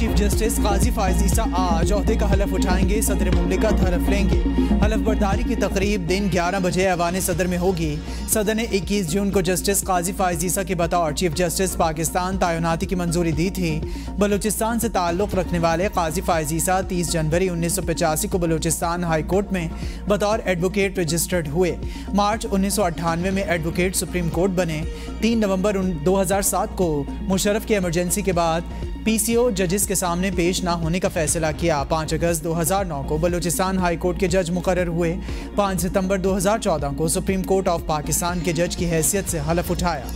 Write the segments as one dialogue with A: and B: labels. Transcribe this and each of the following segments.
A: Chief justice काजी फायज ईसा आज ओहदे का हलफ उठाएंगे। सदर मुमलिकत हलफ लेंगे। हलफ बर्दारी की तकरीब दिन 11 बजे ऐवान सदर में होगी। सदर ने 21 जून को जस्टिस काजी फायज ईसा के बतौर चीफ जस्टिस पाकिस्तान तैनाती की मंजूरी दी थी। बलूचिस्तान से ताल्लुक़ रखने वाले काजी फायज ईसा 30 जनवरी 1985 को बलूचिस्तान हाई कोर्ट में बतौर एडवोकेट रजिस्टर्ड हुए। मार्च 1998 में एडवोकेट सुप्रीम कोर्ट बने। 3 नवंबर 2007 को मुशर्रफ की इमरजेंसी के बाद PCO जजेस के सामने पेश ना होने का फैसला किया। 5 अगस्त 2009 को बलूचिस्तान हाई कोर्ट के जज मुकर्रर हुए। 5 सितंबर 2014 को सुप्रीम कोर्ट ऑफ पाकिस्तान के जज की हैसियत से हलफ उठाया।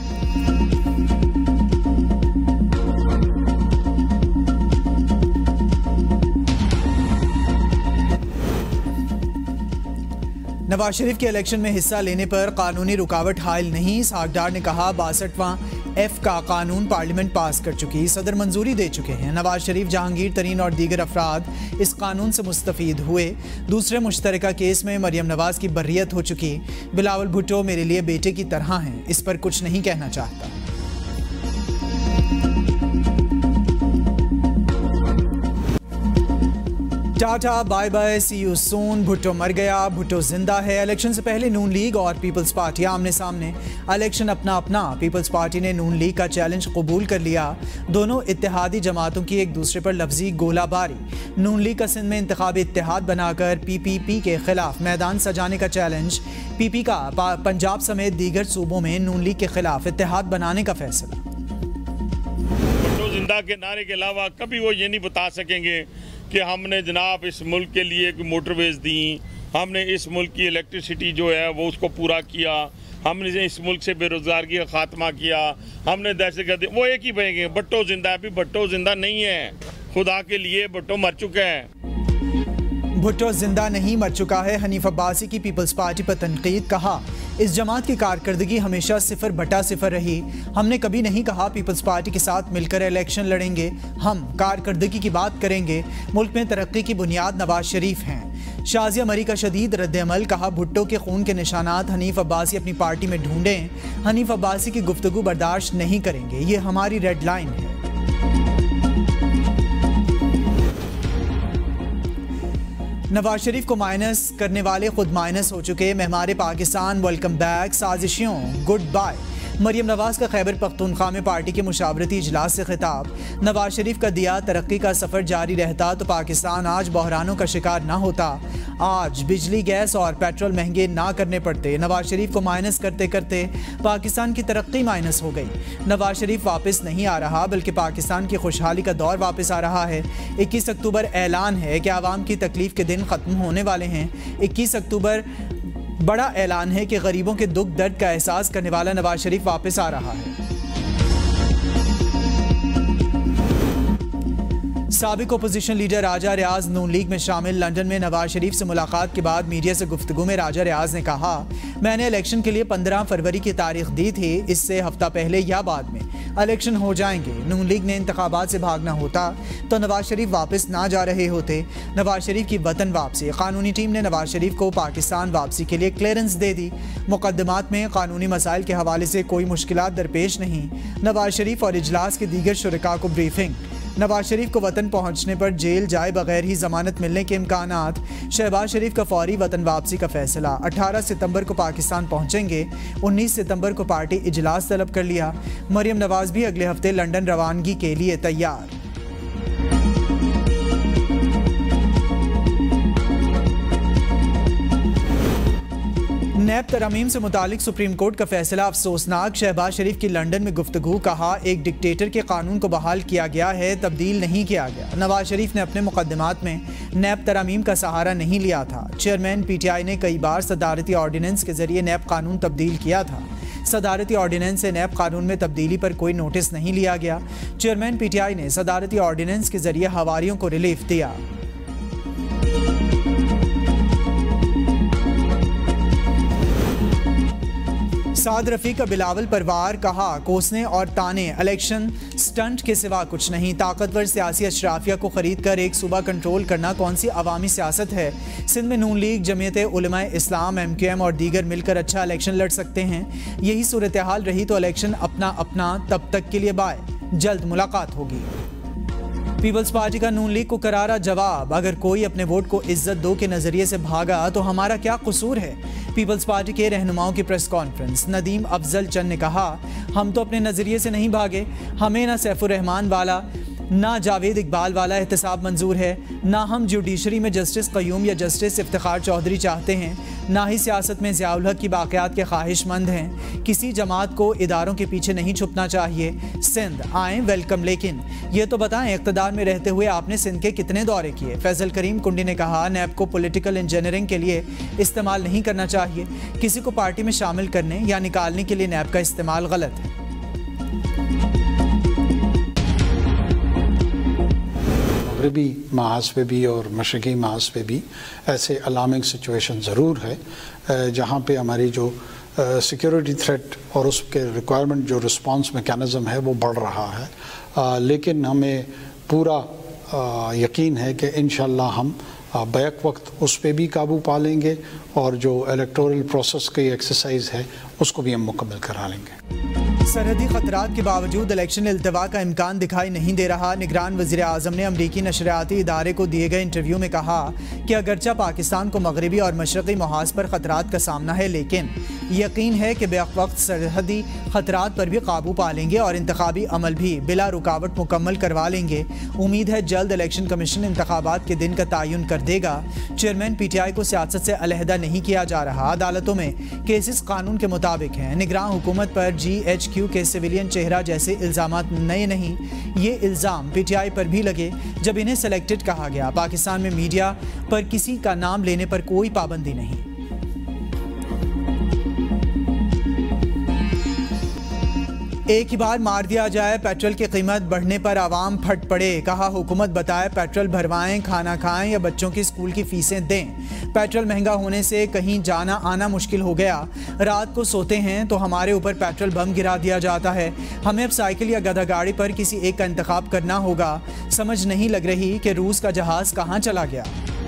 A: नवाज शरीफ के इलेक्शन में हिस्सा लेने पर कानूनी रुकावट हायल नहीं। सागडार ने कहा 62वां F का कानून पार्लियामेंट पास कर चुकी, सदर मंजूरी दे चुके हैं। नवाज शरीफ, जहांगीर तरीन और दीगर अफराद इस कानून से मुस्तफीद हुए। दूसरे मुश्तरका केस में मरियम नवाज की बर्रियत हो चुकी। बिलावल भुट्टो मेरे लिए बेटे की तरह हैं, इस पर कुछ नहीं कहना चाहता। Tata bye bye, see you soon. Bhutto मर गया, भुट्टो जिंदा है। इलेक्शन से पहले नून लीग और पीपल्स पार्टी आमने सामने। इलेक्शन अपना अपना। पीपल्स पार्टी ने नून लीग का चैलेंज कबूल कर लिया। दोनों इत्तेहादी जमातों की एक दूसरे पर लफ्जी गोलाबारी। नून लीग का सिंध में इंतखाबी इत्तेहाद बनाकर PPP के खिलाफ मैदान सजाने का चैलेंज। PP का पंजाब समेत दीगर सूबों में नून लीग के खिलाफ इत्तेहाद बनाने का फैसला।
B: भुट्टो जिंदा के नारे के अलावा कभी वो ये नहीं बता सकेंगे कि हमने जनाब इस मुल्क के लिए मोटरवेज दी, हमने इस मुल्क की इलेक्ट्रिसिटी जो है वो उसको पूरा किया, हमने इस मुल्क से बेरोजगारी का खात्मा किया, हमने दहशतगर्दी। वो एक ही कहेंगे भुट्टो जिंदा है। अभी भुट्टो जिंदा नहीं है, खुदा के लिए भुट्टो मर चुका है।
A: भुट्टो जिंदा नहीं, मर चुका है। हनीफ अब्बासी की पीपल्स पार्टी पर तनकीद। कहा इस जमात की कारकर्दगी हमेशा 0/0 रही। हमने कभी नहीं कहा पीपल्स पार्टी के साथ मिलकर इलेक्शन लड़ेंगे। हम कारकर्दगी की बात करेंगे। मुल्क में तरक्की की बुनियाद नवाज शरीफ हैं। शाजिया मरी का शदीद रद्द-ए-अमल। कहा भुट्टो के खून के निशानात हनीफ अब्बासी अपनी पार्टी में ढूंढें। हनीफ अब्बासी की गुफ्तगू बर्दाश्त नहीं करेंगे, ये हमारी रेड लाइन है। नवाज शरीफ को माइनस करने वाले खुद माइनस हो चुके। मेहमान पाकिस्तान वेलकम बैक, साजिशियों गुड बाय। मरियम नवाज का खैबर पख्तूनख्वा में पार्टी के मुशावरती इजलास से खिताब। नवाज शरीफ का दिया तरक्की का सफ़र जारी रहता तो पाकिस्तान आज बहरानों का शिकार ना होता। आज बिजली, गैस और पेट्रोल महंगे ना करने पड़ते। नवाज शरीफ को माइनस करते करते पाकिस्तान की तरक्की माइनस हो गई। नवाज शरीफ वापस नहीं आ रहा, बल्कि पाकिस्तान की खुशहाली का दौर वापस आ रहा है। 21 अक्टूबर ऐलान है कि आवाम की तकलीफ के दिन ख़त्म होने वाले हैं। 21 अक्टूबर बड़ा ऐलान है कि गरीबों के दुख दर्द का एहसास करने वाला नवाज शरीफ वापस आ रहा है। साबिक opposition leader Raja Riaz Noon league में शामिल। लंदन में नवाज शरीफ से मुलाकात के बाद मीडिया से गुफ्तगू में राजा रियाज ने कहा, मैंने इलेक्शन के लिए 15 फरवरी की तारीख दी थी। इससे हफ्ता पहले या बाद में इलेक्शन हो जाएंगे। नून लीग ने इंतखाबात से भागना होता तो नवाज शरीफ वापस ना जा रहे होते। नवाज शरीफ की वतन वापसी। कानूनी टीम ने नवाज शरीफ को पाकिस्तान वापसी के लिए क्लियरेंस दे दी। मुकदमात में कानूनी मसाइल के हवाले से कोई मुश्किलात दरपेश नहीं। नवाज शरीफ और इजलास के दीगर शुरका को ब्रीफिंग। नवाज शरीफ को वतन पहुंचने पर जेल जाए बगैर ही जमानत मिलने के इम्कानात। शहबाज शरीफ का फौरी वतन वापसी का फैसला। 18 सितंबर को पाकिस्तान पहुंचेंगे। 19 सितंबर को पार्टी इजलास तलब कर लिया। मरियम नवाज भी अगले हफ्ते लंदन रवानगी के लिए तैयार। नैब तरमीम से मुतालिक सुप्रीम कोर्ट का फैसला अफसोसनाक। शहबाज शरीफ की लंदन में गुफ्तगू। कहा एक डिक्टेटर के कानून को बहाल किया गया है, तब्दील नहीं किया गया। नवाज शरीफ ने अपने मुकदमात में नैब तरमीम का सहारा नहीं लिया था। चेयरमैन PTI ने कई बार सदारती ऑर्डिनेंस के जरिए नैब कानून तब्दील किया था। सदारती ऑर्डिनेंस से नैब कानून में तब्दीली पर कोई नोटिस नहीं लिया गया। चेयरमैन PTI ने सदारती ऑर्डिनेंस के जरिए हवारियों को रिलीफ दिया। साद रफ़ी का बिलावल परवार। कहा कोसने और ताने इलेक्शन स्टंट के सिवा कुछ नहीं। ताकतवर सियासी अशराफिया को खरीद कर एक सूबा कंट्रोल करना कौन सी अवामी सियासत है। सिंध में नून लीग, जमीयत उलमा इस्लाम, MQM और दीगर मिलकर अच्छा इलेक्शन लड़ सकते हैं। यही सूरत हाल रही तो इलेक्शन अपना अपना। तब तक के लिए बाय, जल्द मुलाकात होगी। पीपल्स पार्टी का नून लीग को करारा जवाब, अगर कोई अपने वोट को इज्जत दो के नजरिए से भागा तो हमारा क्या कसूर है। पीपल्स पार्टी के रहनुमाओं की प्रेस कॉन्फ्रेंस। नदीम अफजल चंद ने कहा, हम तो अपने नजरिए से नहीं भागे, हमें ना सैफुर रहमान वाला ना जावेद इकबाल वाला एहतसाब मंजूर है, ना हम जुडिशरी में जस्टिस क़य्यूम या जस्टिस इफ्तिखार चौधरी चाहते हैं, ना ही सियासत में ज़ियाउल हक की बाक़ियात के ख्वाहिशमंद हैं। किसी जमात को इदारों के पीछे नहीं छुपना चाहिए। सिंध आएँ वेलकम, लेकिन ये तो बताएं इक़्तिदार में रहते हुए आपने सिंध के कितने दौरे किए। फैज़ल करीम कुंडी ने कहा, नैब को पॉलिटिकल इंजीनियरिंग के लिए इस्तेमाल नहीं करना चाहिए, किसी को पार्टी में शामिल करने या निकालने के लिए नैब का इस्तेमाल गलत है।
C: मगरबी महाज पे भी और मशरक़ी महाज पे भी ऐसे अलार्मिंग सिचुएशन ज़रूर है जहाँ पे हमारी जो सिक्योरिटी थ्रेट और उसके रिक्वायरमेंट जो रिस्पांस मैकेनिज़्म है वो बढ़ रहा है, लेकिन हमें पूरा यकीन है कि इंशाअल्लाह हम बैक वक्त उस पर भी काबू पा लेंगे और जो इलेक्टोरल प्रोसेस की एक्सरसाइज है उसको भी हम मुकम्मल करा लेंगे।
A: सरहदी खतरात के बावजूद इलेक्शन इल्तवा का इम्कान दिखाई नहीं दे रहा। निगरान वज़ीर आज़म ने अमरीकी नशरियाती इदारे को दिए गए इंटरव्यू में कहा कि अगरचा पाकिस्तान को मगरबी और मशरक़ी महाज पर ख़तरात का सामना है, लेकिन यकीन है कि बेवक्त सरहदी खतरात पर भी काबू पा लेंगे और इंतखाबी अमल भी बिला रुकावट मुकम्मल करवा लेंगे। उम्मीद है जल्द इलेक्शन कमीशन इंतखाबात के दिन का तयन कर देगा। चेयरमैन PTI को सियासत से अलहदा नहीं किया जा रहा। अदालतों में केसेस कानून के मुताबिक हैं। निगरान हुकूमत पर GHQ के सिविलियन चेहरा जैसे इल्ज़ामात नए नहीं, ये इल्ज़ाम PTI पर भी लगे जब इन्हें सेलेक्टेड कहा गया। पाकिस्तान में मीडिया पर किसी का नाम लेने पर कोई पाबंदी नहीं। एक ही बार मार दिया जाए, पेट्रोल की कीमत बढ़ने पर आवाम फट पड़े। कहा, हुकूमत बताए पेट्रोल भरवाएं, खाना खाएं या बच्चों की स्कूल की फीसें दें। पेट्रोल महंगा होने से कहीं जाना आना मुश्किल हो गया। रात को सोते हैं तो हमारे ऊपर पेट्रोल बम गिरा दिया जाता है। हमें अब साइकिल या गधा गाड़ी पर किसी एक का इंतखाब करना होगा। समझ नहीं लग रही कि रूस का जहाज़ कहाँ चला गया।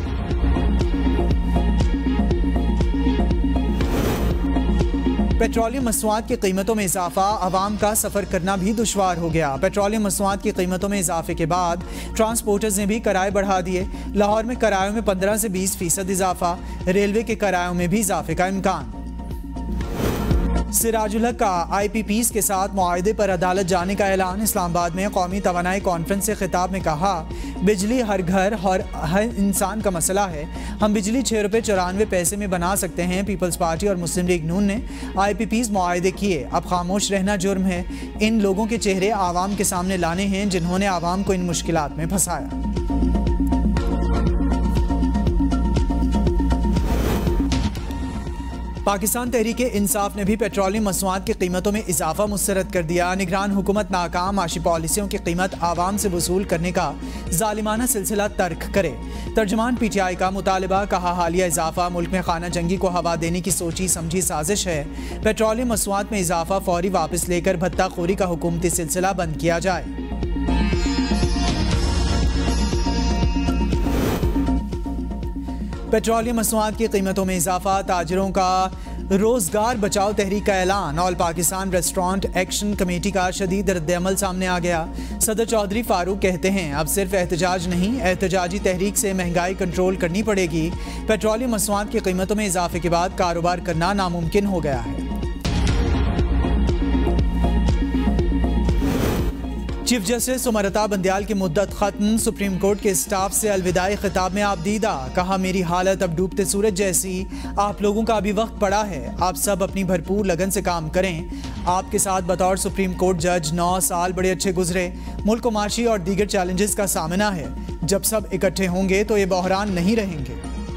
A: पेट्रोलियम मसनूआत की कीमतों में इजाफा, आवाम का सफ़र करना भी दुश्वार हो गया। पेट्रोलियम मसनूआत की कीमतों में इजाफे के बाद ट्रांसपोर्टर्स ने भी किराए बढ़ा दिए। लाहौर में किरायों में 15 से 20% इजाफा, रेलवे के किरायों में भी इजाफे का इम्कान। सिराजुल हक का IPPs के साथ मुआहदे पर अदालत जाने का ऐलान। इस्लामाबाद में कौमी तवानाई कॉन्फ्रेंस से खिताब में कहा, बिजली हर घर और हर इंसान का मसला है। हम बिजली 6 रुपये 94 पैसे में बना सकते हैं। पीपल्स पार्टी और मुस्लिम लीग नून ने IPPs मुआहदे किए, अब खामोश रहना जुर्म है। इन लोगों के चेहरे आवाम के सामने लाने हैं जिन्होंने आवाम को इन मुश्किलात में फंसाया। पाकिस्तान तहरीक इंसाफ ने भी पेट्रोलियम मसनूआत की कीमतों में इजाफा मुस्तरद कर दिया। निगरान हुकूमत नाकाम माशी पॉलिसियों की कीमत आवाम से वसूल करने का जालिमाना सिलसिला तर्क करे। तर्जमान PTI का मुतालबा, कहा, हालिया इजाफा मुल्क में खाना जंगी को हवा देने की सोची समझी साजिश है। पेट्रोलियम मसनूआत में इजाफा फौरी वापस लेकर भत्ताखोरी का हुकूमती सिलसिला बंद किया जाए। पेट्रोलियम मसनूआत की कीमतों में इजाफा, ताजरों का रोजगार बचाओ तहरीक का ऐलान। All Pakistan restaurant action committee का शदीद रद्द-ए-अमल सामने आ गया। सदर चौधरी फारूक कहते हैं, अब सिर्फ एहतजाज नहीं, एहतजाजी तहरीक से महंगाई कंट्रोल करनी पड़ेगी। पेट्रोलियम मसनूआत की कीमतों में इजाफे के बाद कारोबार करना नामुमकिन हो गया है। चीफ जस्टिस उमरता बंदयाल की मुद्दत खत्म। सुप्रीम कोर्ट के स्टाफ से अलविदाई खिताब में आबदीदा, कहा, मेरी हालत अब डूबते सूरज जैसी। आप लोगों का अभी वक्त पड़ा है, आप सब अपनी भरपूर लगन से काम करें। आपके साथ बतौर सुप्रीम कोर्ट जज 9 साल बड़े अच्छे गुजरे। मुल्क को माशी और दीगर चैलेंजेस का सामना है। जब सब इकट्ठे होंगे तो ये बहरान नहीं रहेंगे।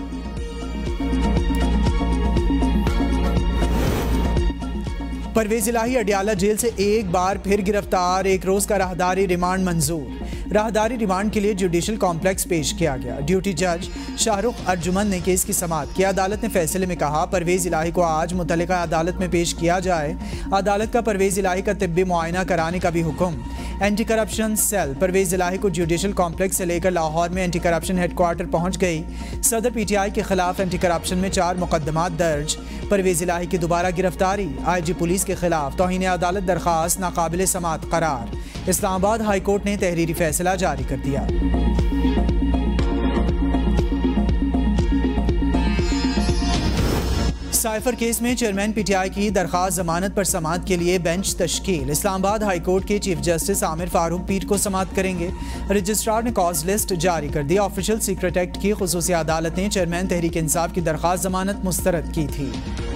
A: परवेज इलाही अडियाला जेल से एक बार फिर गिरफ्तार। 1 रोज का राहदारी रिमांड मंजूर। राहदारी रिमांड के लिए जुडिशल कॉम्प्लेक्स पेश किया गया। ड्यूटी जज शाहरुख अर्जुमन ने केस की समाअत की। अदालत ने फैसले में कहा, परवेज इलाही को आज मुतल्लिका अदालत में पेश किया जाए। अदालत का परवेज इलाही का तिब्बी मुआयना कराने का भी हुक्म। Anti corruption cell Pervaiz Elahi को जुडिशल कॉम्प्लेक्स से लेकर लाहौर में एंटी करप्शन हेडक्वार्टर पहुंच गई। सदर PTI के खिलाफ एंटी करप्शन में 4 मुकदमात दर्ज। परवेज इलाही की दोबारा गिरफ्तारी। IG पुलिस के खिलाफ तौहीन अदालत दरखास्त नाकाबिल समाअत करार। इस्लामाबाद हाई कोर्ट ने तहरीरी फैसला जारी कर दिया। साइफर केस में चेयरमैन पीटीआई की दरखास्त जमानत पर समाअत के लिए बेंच तश्कील। इस्लामाबाद हाई कोर्ट के चीफ जस्टिस आमिर फारूक पीर को समाअत करेंगे। रजिस्ट्रार ने कॉज लिस्ट जारी कर दी। ऑफिशियल सीक्रेट एक्ट की खुसूसी अदालत ने चेयरमैन तहरीक इंसाफ की दरखास्त जमानत मुस्तरद की थी।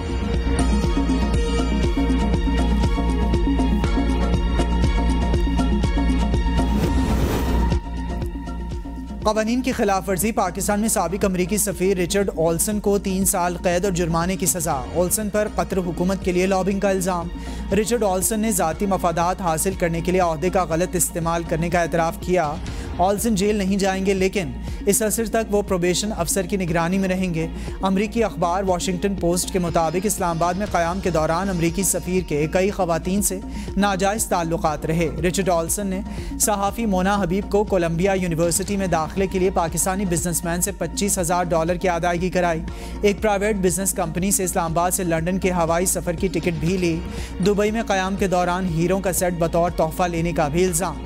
A: क़वानीन की खिलाफ वर्जी। पाकिस्तान में साबिक अमरीकी सफ़ीर रिचर्ड ऑल्सन को 3 साल कैद और जुर्माने की सज़ा। ऑल्सन पर कतर हुकूमत के लिए लॉबिंग का इल्ज़ाम। रिचर्ड ऑल्सन ने ज़ाती मफादात हासिल करने के लिए ओहदे का गलत इस्तेमाल करने का एतराफ़ किया। ऑल्सन जेल नहीं जाएंगे, लेकिन इस अरसे तक वो प्रोबेशन अफसर की निगरानी में रहेंगे। अमरीकी अखबार वाशिंगटन पोस्ट के मुताबिक इस्लामाबाद में क़याम के दौरान अमरीकी सफ़ीर के कई ख़वातीन से नाजायज़ ताल्लुकात रहे। रिचर्ड ऑल्सन ने सहाफ़ी मोना हबीब को कोलंबिया यूनिवर्सिटी में दाखिले के लिए पाकिस्तानी बिजनेसमैन से $25,000 की अदायगी कराई। एक प्राइवेट बिजनेस कंपनी से इस्लामाबाद से लंदन के हवाई सफ़र की टिकट भी ली। दुबई में क़याम के दौरान हीरों का सेट बतौर तोहफ़ा लेने का भी इल्ज़ाम।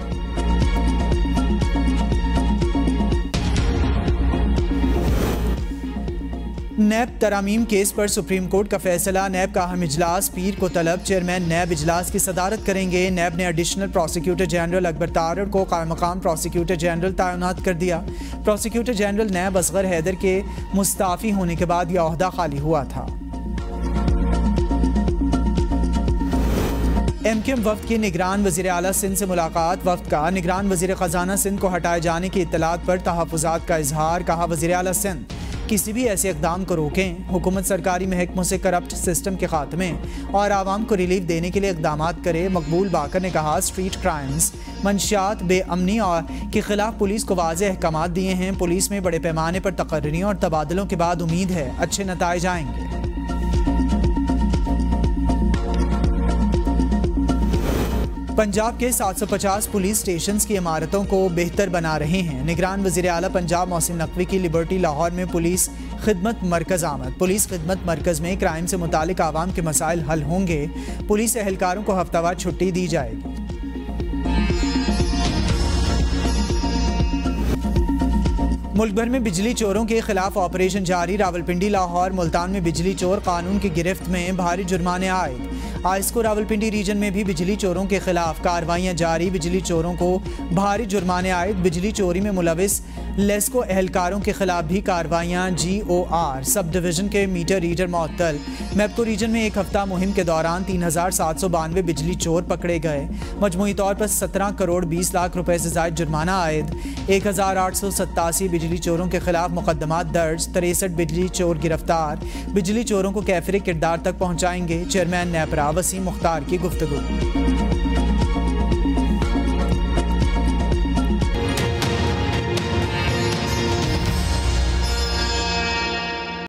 A: नैब तरामीम केस पर सुप्रीम कोर्ट का फैसला। नैब का अहम इजलास पीर को तलब। चेयरमैन नैब इजलास की सदारत करेंगे। नैब ने additional prosecutor general Akbar Tarar को कायम-मकाम प्रोसिक्यूटर जनरल तैनात कर दिया। Prosecutor general NAB Asghar Haider के मुस्ताफ़ी होने के बाद यह ओहदा खाली हुआ था। MQM वफ्द की निगरान वज़ीर आला सिंध से मुलाकात। वफ्द का निगरान वज़ीर ख़जाना सिंध को हटाए जाने की इत्तलात पर तहफ़्फ़ुज़ात का इजहार। कहा, वज़ीर आला सिंध किसी भी ऐसे इक़दाम को रोकें। हुकूमत सरकारी महकमों से करप्ट सिस्टम के खात्मे और आवाम को रिलीफ देने के लिए इक़दामात करे। मकबूल बाकर ने कहा, स्ट्रीट क्राइम्स, मंशियात, बेअमनी और के खिलाफ पुलिस को वाज़ेह अहकामात दिए हैं। पुलिस में बड़े पैमाने पर तकर्रियों और तबादलों के बाद उम्मीद है अच्छे नताइज आएंगे। पंजाब के 750 पुलिस स्टेशंस की इमारतों को बेहतर बना रहे हैं। निगरान वज़ीर आला पंजाब मोहसिन नकवी की लिबर्टी लाहौर में पुलिस खिदमत मरकज़ आमद। पुलिस खिदमत मरकज़ में क्राइम से मुतालिक आवाम के मसाइल हल होंगे। पुलिस एहलकारों को हफ्तावार छुट्टी दी जाएगी। मुल्क भर में बिजली चोरों के खिलाफ ऑपरेशन जारी। रावलपिंडी, लाहौर, मुल्तान में बिजली चोर कानून की गिरफ्त में। भारी जुर्माने आए। आइस्को रावलपिंडी रीजन में भी बिजली चोरों के खिलाफ कार्रवाइयां जारी। बिजली चोरों को भारी जुर्माने आए। बिजली चोरी में मुलविस लेस्को एहलकारों के खिलाफ भी कार्रवाइयां। GOR सब डिवीजन के मीटर रीडर मुअत्तल। मैपको रीजन में एक हफ्ता मुहिम के दौरान 3792 बिजली चोर पकड़े गए। मजमूई तौर पर 17 करोड़ 20 लाख रुपए से ज़ायद जुर्माना आयद। 1887 बिजली चोरों के खिलाफ मुकदमात दर्ज। 63 बिजली चोर गिरफ्तार। बिजली चोरों को कैफरे किरदार तक पहुँचाएंगे। चेयरमैन नैपरा वसीम मुख्तार की गुफ्तगू।